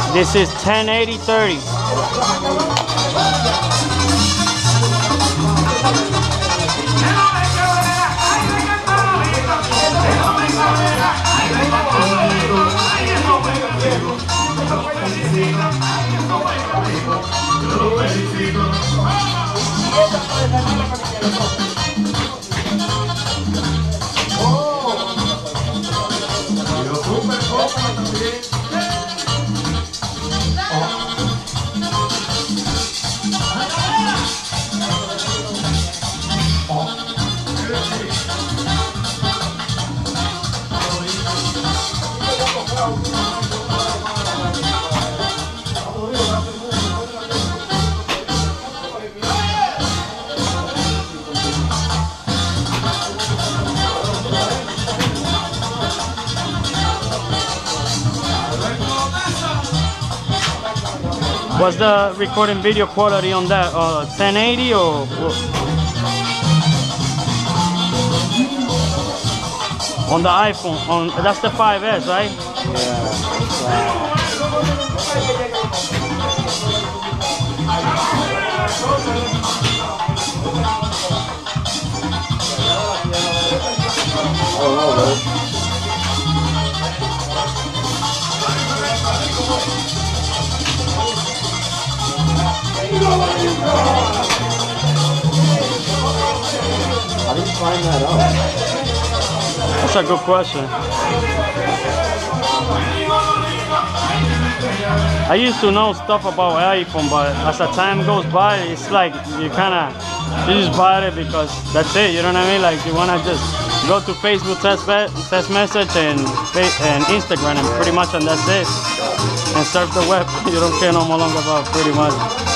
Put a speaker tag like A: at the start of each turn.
A: This is 1080/30. What's the recording video quality on that? 1080 or? On the iPhone, that's the 5S, right?
B: How did you find that out?
A: That's a good question. I used to know stuff about iPhone, but as the time goes by, it's like you just buy it because that's it. You know what I mean? Like you wanna just go to Facebook text message and Instagram, and pretty much, and that's it. And surf the web. You don't care no more longer about pretty much.